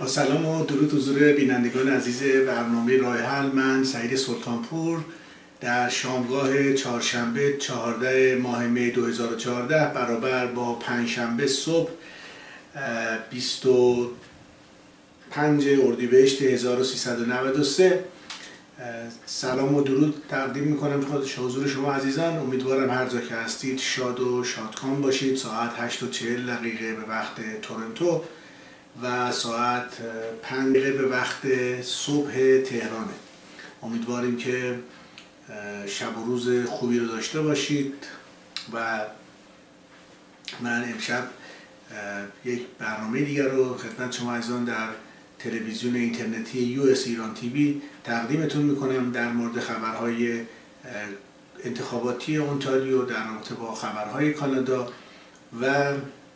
با سلام و درود حضور بینندگان عزیز برنامه راه حل، من سعید سلطانپور در شامگاه چهارشنبه 14 ماه می 2014 برابر با پنجشنبه صبح 25 اردیبهشت 1393 سلام و درود تقدیم میکنم خود حضور شما عزیزان. امیدوارم هر جا که هستید شاد و شادکام باشید. ساعت 8:40 به وقت تورنتو و ساعت 5 به وقت صبح تهرانه. امیدواریم که شب و روز خوبی رو داشته باشید و من امشب یک برنامه دیگر رو خدمت شما عزیزان در تلویزیون اینترنتی US ایران تیوی تقدیمتون میکنم در مورد خبرهای انتخاباتی اونتاریو، در رابطه با خبرهای کانادا و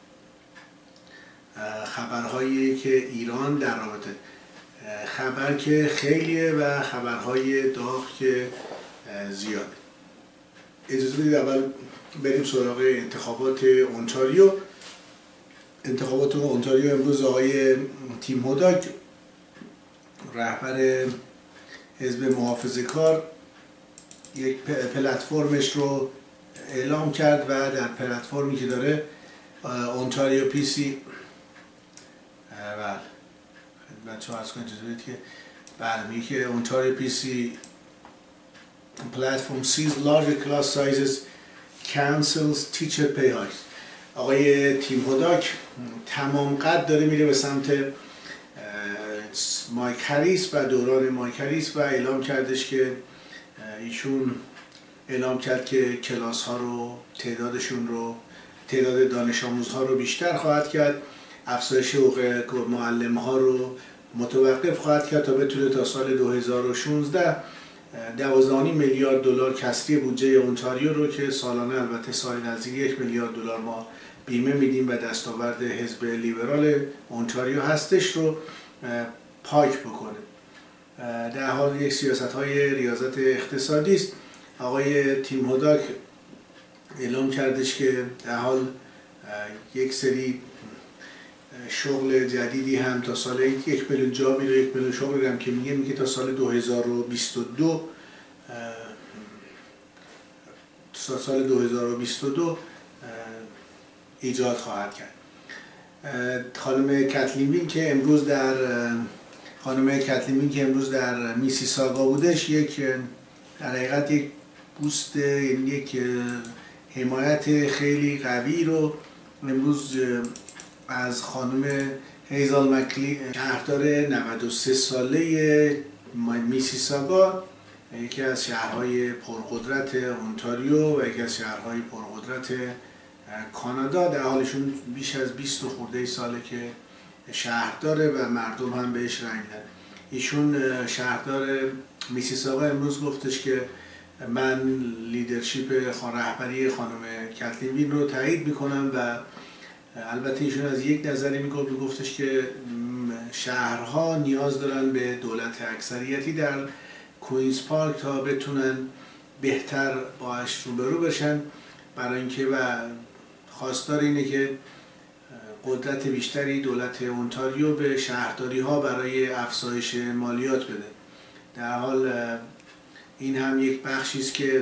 خبرهایی که ایران در رابطه خبر که خیلیه و خبرهای داغ که زیاده. اجازه بدید اول بریم سراغ انتخابات اونتاریو. انتخابات اونتاریو امروز آقای تیم هوداک رهبر حزب محافظه‌کار یک پلتفرمش رو اعلام کرد و در پلتفرمی که داره اونتاریو پی سی بچه ها از کنید اجازه بدید که میگه که اونتاریو پی سی platform sees larger class sizes cancels teacher pay hikes. آقای تیم هوداک تمام قد داره میره به سمت مایک هریس و دوران مایک هریس و اعلام کردش که ایشون اعلام کرد که کلاس ها رو تعداد دانش آموزها رو بیشتر خواهد کرد، افزایش حقوق معلم ها رو متوقف خواهد کرد تا بتونه تا سال 2016 $12.5 میلیارد کسری بودجه اونتاریو رو که سالانه البته سال نزدیک $1 میلیارد ما بیمه میدیم و دستاورد حزب لیبرال اونتاریو هستش رو پاک بکنه. در حال یک سیاست‌های ریاضت اقتصادی است. آقای تیم هوداک اعلام کردش که در حال یک سری شغل جدیدی هم تا سال 1 میلیون جا میره، 1 میلیون شغل هم که میگه تا سال 2022 ایجاد خواهد کرد. خانم کتلین وین که امروز در میسیساگا بودش، در حقیقت یک بوست، یک حمایت خیلی قوی رو امروز از خانم هیزل مکلی، شهردار 93 ساله میسیساگا، یکی از شهرهای پرقدرت اونتاریو و یکی از شهرهای پرقدرت کانادا، در حالشون بیش از 20 خورده ساله که شهرداره و مردم هم بهش رای میدن. ایشون شهردار میسیساگا امروز گفتش که من لیدرشپ رهبری خانم کتلین وین رو تایید میکنم و البته ایشون از یک نظری میگفتش که شهرها نیاز دارن به دولت اکثریتی در کوینز پارک تا بتونن بهتر باهاش روبرو بشن، برای اینکه و خواستار اینه که قدرت بیشتری دولت اونتاریو به شهرداری ها برای افزایش مالیات بده. در حال این هم یک بخشی است که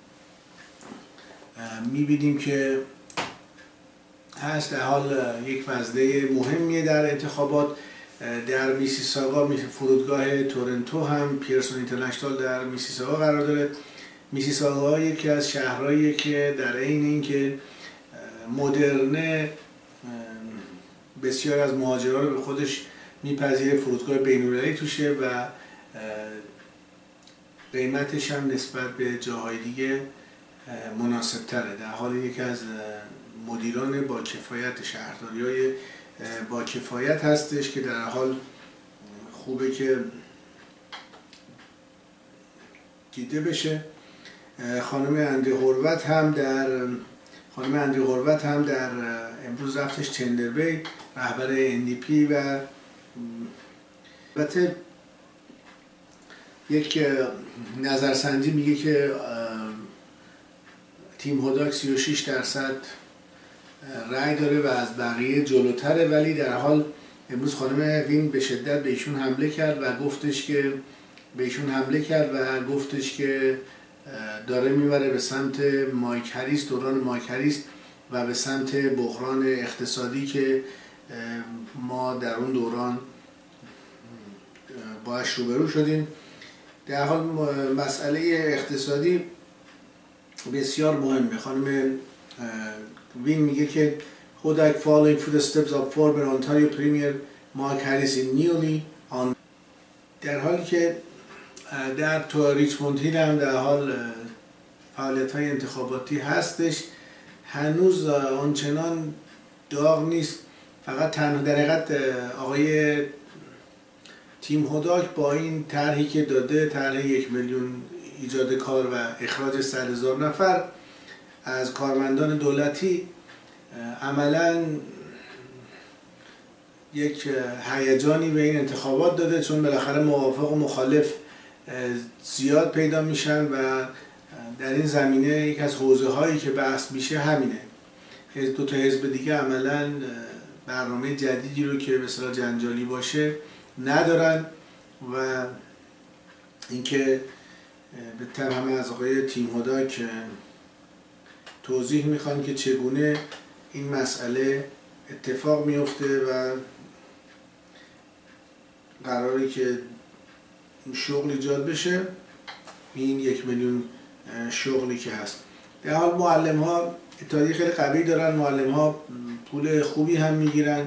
می‌بینیم که هست. در حال یک وزنه مهمیه در انتخابات. در میسیساگا فرودگاه تورنتو هم پیرسون اینترنشنال در میسیساگا قرار داره. میسیساگا یکی از شهرهایی که در عین اینکه مدرنه بسیار از مهاجران رو به خودش میپذیره، فرودگاه بین‌المللی توشه و قیمتش هم نسبت به جاهای دیگه مناسب تره. در حال یکی از مدیران با کفایت شهرداری‌های با کفایت هستش که در حال خوبه که دیده بشه. خانم اندری هوروت هم در امروز رفتش تندربی، رهبر NDP و البته یک نظرسنجی میگه که تیم هوداک 36% رأی داره و از بقیه جلوتره، ولی در حال امروز خانم وین به شدت به ایشون حمله کرد و گفتش که داره میبره به سمت مایک هریس، دوران مایک هریس و به سمت بحران اقتصادی که ما در اون دوران باش روبرو شدیم. در حال مسئله اقتصادی بسیار مهمه. خانم وین میگه که Hudak following footsteps of former Ontario Premier Mark Harris in newly on. در حالی که در ریچموند هیل هم در حال فعالیت‌های انتخاباتی هستش، هنوز آنچنان داغ نیست. فقط تنها در حقیقت آقای تیم هوداک با این طرحی که داده، طرح 1 میلیون ایجاد کار و اخراج 100,000 نفر از کارمندان دولتی، عملاً یک هیجانی به این انتخابات داده، چون بالاخره موافق و مخالف زیاد پیدا میشن و در این زمینه یک از حوزه هایی که بحث میشه همینه. دو تا حزب دیگه عملاً برنامه جدیدی رو که به اصطلاح جنجالی باشه ندارن و اینکه بهتر همه از آقای تیم هوداک توضیح میخوان که چگونه این مسئله اتفاق میفته و قراره که شغل ایجاد بشه، این 1 میلیون شغلی که هست. در حال معلم ها اتحادیه خیلی قوی دارن، معلم ها پول خوبی هم میگیرن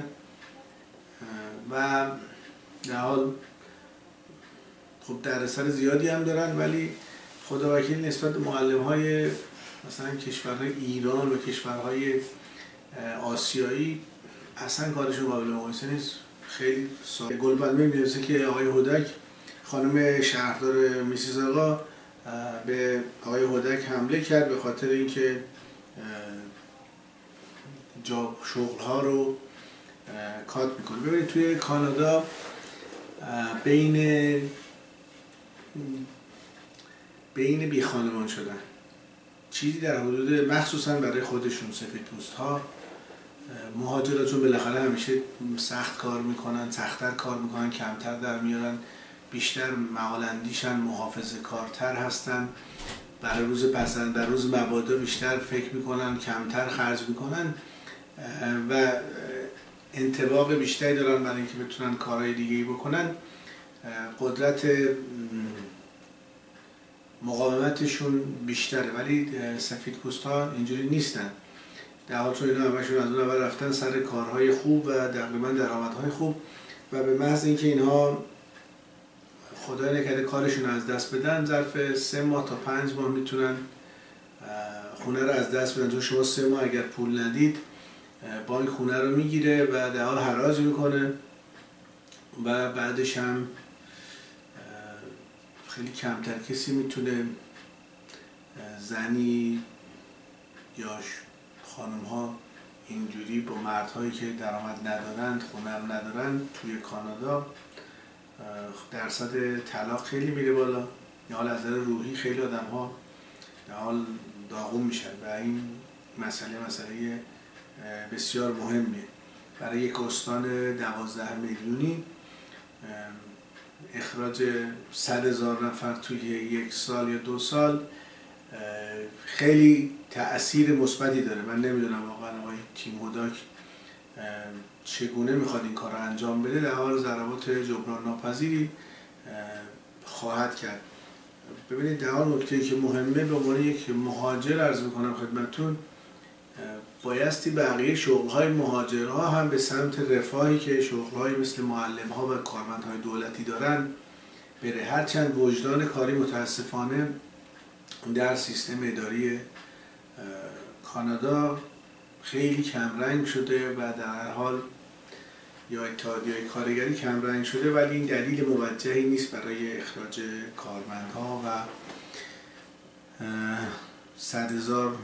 و در حال خب دردسر زیادی هم دارن، ولی خدا وکیل نسبت به معلم های مثلا کشورهای ایران و کشورهای آسیایی اصلا کارشون قابل مقایسه نیست. خیلی گلبلمه میرسه که آقای هوداک، خانم شهردار میسیساگا به آقای هوداک حمله کرد به خاطر اینکه جاب شغل ها رو کات میکنه. ببینید توی کانادا بین بی خانمان شدن چیزی در حدود، مخصوصا برای خودشون سفیدپوست ها، مهاجرات چون بالاخره همیشه سخت کار میکنن، سخت‌تر کار میکنن، کمتر در میارن، بیشتر مقالندیشن، محافظه کارتر هستن، برای روز پسند، در روز مبادا بیشتر فکر میکنن، کمتر خرج میکنن و انطباق بیشتری دارن برای اینکه بتونن کارهای دیگه‌ای بکنن. قدرت مقاومتشون بیشتره، ولی سفیدپوست‌ها اینجوری نیستن. در حال چون اینا همشون از اون اول رفتن سر کارهای خوب و تقریبا درآمدهای خوب و به محض اینکه اینها خدای نکرده کارشون از دست بدن، ظرف 3 ماه تا 5 ماه میتونن خونه رو از دست بدن. چون شما 3 ماه اگر پول ندید، بانک خونه رو میگیره و در حال حراج میکنه و بعدش هم خیلی کمتر کسی میتونه، زنی یا خانم ها اینجوری با مردهایی که درآمد ندارند، خونه رو ندارن، توی کانادا درصد طلاق خیلی میره بالا. یا حال از نظر روحی خیلی آدم ها در حال داغون میشن و این مسئله بسیار مهمه. برای یک استان 12 میلیونی اخراج 100,000 نفر توی 1 سال یا 2 سال خیلی تأثیر مثبتی داره. من نمیدونم واقعا آقای تیم هوداک چگونه میخواد این کار رو انجام بده. در حال ضربات جبران ناپذیری خواهد کرد. ببینید در حال نکته‌ای که مهمه، به عنوان یک مهاجر عرض میکنم خدمتتون، بایستی بقیه شغل‌های مهاجرها هم به سمت رفاهی که شغل‌های مثل معلم‌ها و کارمندهای دولتی دارن بره. هرچند وجدان کاری متاسفانه در سیستم اداری کانادا خیلی کمرنگ شده و در حال یا اتحادیه‌های کارگری کمرنگ شده، ولی این دلیل موجهی نیست برای اخراج کارمندها و 100,000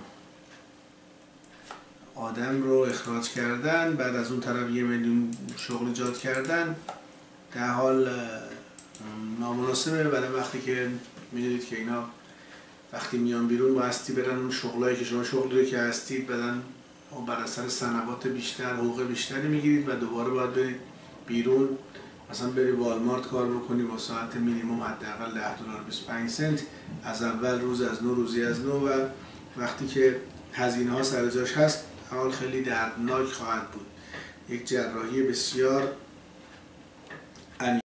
آدم رو اخراج کردن، بعد از اون طرف 1 میلیون شغل ایجاد کردن. در حال نامناسبه برای وقتی که میدونید که اینا وقتی میان بیرون بایستی برن اون شغلایی که شما شغلی که هستید بدن و بر اثر سنوات بیشتر حقوق بیشتری میگیرید و دوباره باید برید بیرون مثلا بری والمارت کار بکنی با ساعت مینیمم حداقل $10.25 از اول روز از نو، روزی از نو، و وقتی که هزینه ها سر جاش هست حال خیلی دردناک خواهد بود. یک جراحی بسیار